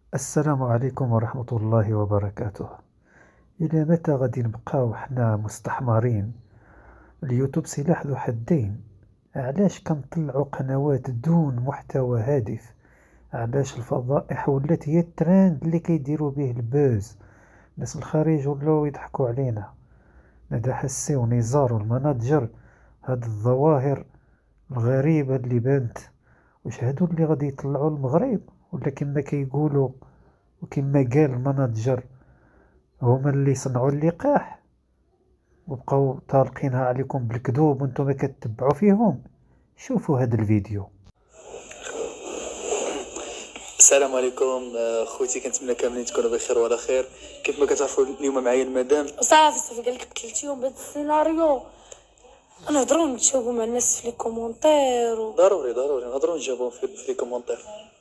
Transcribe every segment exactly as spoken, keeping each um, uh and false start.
السلام عليكم ورحمة الله وبركاته. إلى متى غادي نبقاو حنا مستحمرين؟ اليوتيوب سلاح ذو حدين. علاش كنطلعو قنوات دون محتوى هادف؟ علاش الفضائح ولات هي الترند اللي كيديرو به البوز؟ ناس الخارج ولاو يضحكو علينا. ندى حسي ونزار والمناجر، هاد الظواهر الغريبة اللي بانت، واش هادو اللي غادي يطلعو المغرب؟ ولا كما كيقولوا وكما قال المناجر هما اللي صنعوا اللقاح وبقاو طالقينها عليكم بالكذوب وانتم كتبعوا فيهم؟ شوفوا هذا الفيديو. السلام عليكم خوتي، كنتمنى كاملين تكونوا بخير وعلى خير. كيف ما كتعرفوا اليوم معايا المدام صافي صافي قال لك ثلاث يوم بهذا السيناريو نهضروا نتجاوبوا مع الناس في لي كومونتير و... ضروري ضروري نهضروا نجاوبوا في في لي كومونتير.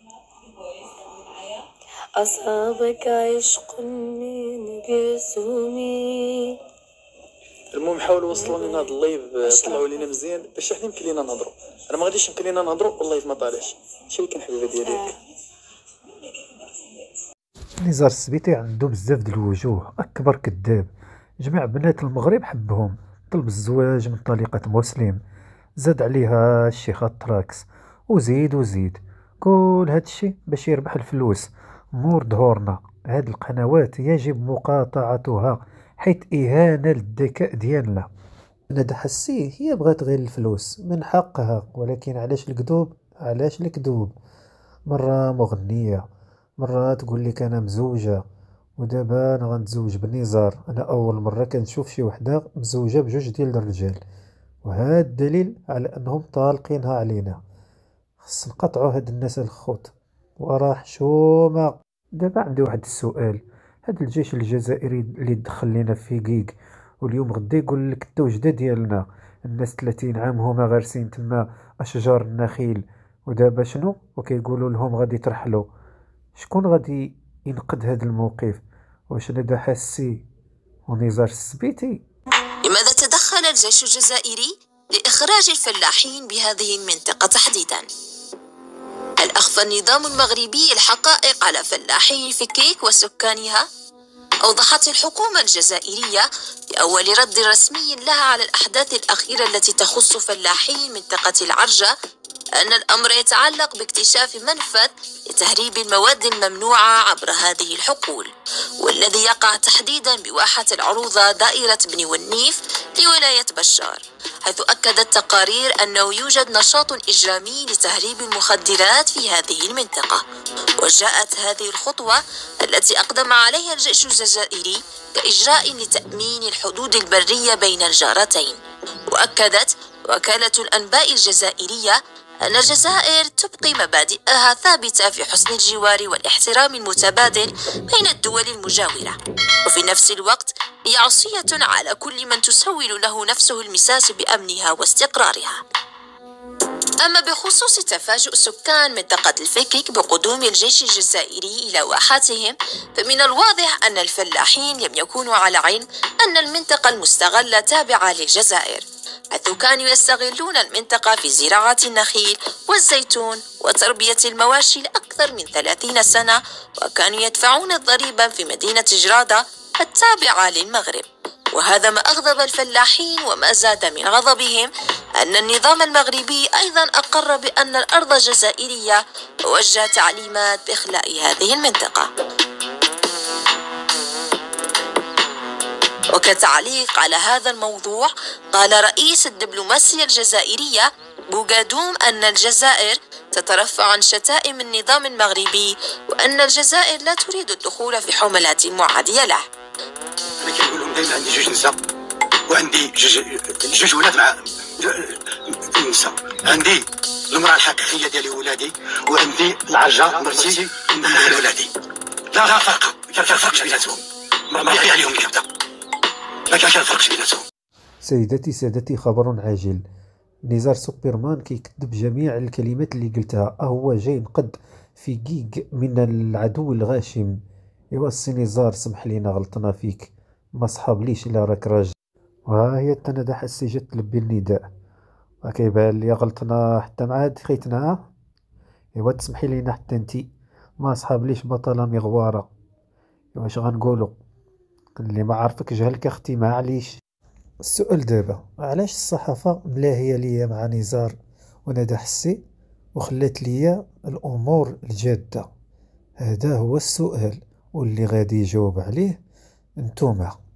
أصابك عشق من قسومي. المهم حاولوا وصلوا لنا هذا اللايف، طلعوا لينا مزيان باش حنا يمكن لينا نهضروا. انا ما غاديش يمكن لينا نهضروا واللايف ما طالعش. هادشي اللي كان حبيبه ديالي. آه. نزار السبيتي عنده بزاف د الوجوه، اكبر كذاب. جميع بنات المغرب حبهم، طلب الزواج من طليقة مسلم، زاد عليها الشيخ تراكس، وزيد وزيد. كل هادشي باش يربح الفلوس. مور ظهورنا هاد القنوات يجب مقاطعتها، حيث إهانة للذكاء ديالنا. ندى حسيه هي بغات غير الفلوس، من حقها، ولكن علاش الكذوب؟ علاش الكذوب؟ مرة مغنية، مرة تقول لك أنا مزوجة، ودابا أنا غنتزوج بنزار. أنا أول مرة كنشوف شي وحدة مزوجة بجوج ديال الرجال، وهذا الدليل على أنهم طالقينها علينا. خص نقطعوا هاد الناس الخوت وراه حشومة. دابا عندي واحد السؤال، هاد الجيش الجزائري اللي دخل لينا في كيك واليوم غدا يقول لك التوجده ديالنا، الناس ثلاثين عام هما غارسين تما اشجار النخيل، ودابا شنو وكيقولوا لهم غادي ترحلوا؟ شكون غادي ينقذ هذا الموقف؟ واش ندى حسي ونزار السبيتي؟ لماذا تدخل الجيش الجزائري لإخراج الفلاحين بهذه المنطقة تحديدا؟ هل أخفى النظام المغربي الحقائق على فلاحي فكيك وسكانها؟ أوضحت الحكومة الجزائرية بأول رد رسمي لها على الأحداث الأخيرة التي تخص فلاحي منطقة العرجة أن الأمر يتعلق باكتشاف منفذ لتهريب المواد الممنوعة عبر هذه الحقول، والذي يقع تحديدا بواحة العروضة دائرة بني والنيف لولاية بشار، حيث أكدت تقارير أنه يوجد نشاط إجرامي لتهريب المخدرات في هذه المنطقة. وجاءت هذه الخطوة التي أقدم عليها الجيش الجزائري كإجراء لتأمين الحدود البرية بين الجارتين. وأكدت وكالة الأنباء الجزائرية أن الجزائر تبقي مبادئها ثابتة في حسن الجوار والاحترام المتبادل بين الدول المجاورة، وفي نفس الوقت هي عصية على كل من تسول له نفسه المساس بأمنها واستقرارها. أما بخصوص تفاجؤ سكان منطقة الفكك بقدوم الجيش الجزائري إلى واحاتهم، فمن الواضح أن الفلاحين لم يكونوا على علم أن المنطقة المستغلة تابعة للجزائر، حيث كانوا يستغلون المنطقة في زراعة النخيل والزيتون وتربية المواشي لأكثر من ثلاثين سنة، وكانوا يدفعون الضريبة في مدينة جرادة التابعة للمغرب. وهذا ما أغضب الفلاحين، وما زاد من غضبهم أن النظام المغربي أيضا أقر بأن الأرض جزائرية ووجه تعليمات بإخلاء هذه المنطقة. وكتعليق على هذا الموضوع قال رئيس الدبلوماسية الجزائرية بوغادوم أن الجزائر تترفع عن شتائم النظام المغربي، وأن الجزائر لا تريد الدخول في حملات معادية له. أنا كنقول لهم دائما عندي جوج نساء وعندي جوج جوج ولاد مع النساء، عندي المرأة الحقيقية ديالي ولادي، وعندي العرجة مرتي ندخل ولادي. لا لا فرق، ما كنفرقش بيناتهم، ما يحيى عليهم الكبدة، ما كنفرقش بيناتهم. سيداتي سادتي، خبر عاجل. نزار سوبرمان كيكذب جميع الكلمات اللي قلتها، هو جاي نقد في كيك من العدو الغاشم. ايوا السي نزار، سمح لينا غلطنا فيك، ما صحاب ليش الا راك راجل. وها هي ندى حسي جات تلبي النداء، وكيبان لي غلطنا حتى مع هاد خيتنا. ايوا تسمحي لينا حتى انتي ما صحابليش بطلة مغوارة. واش غنقولو؟ اللي ما عارفك جهلك اختي ما عليش. السؤال دابا، علاش الصحافة ملاهية ليا مع نزار وندى حسي وخلات ليا الامور الجادة؟ هذا هو السؤال، واللي غادي يجاوب عليه نتوما.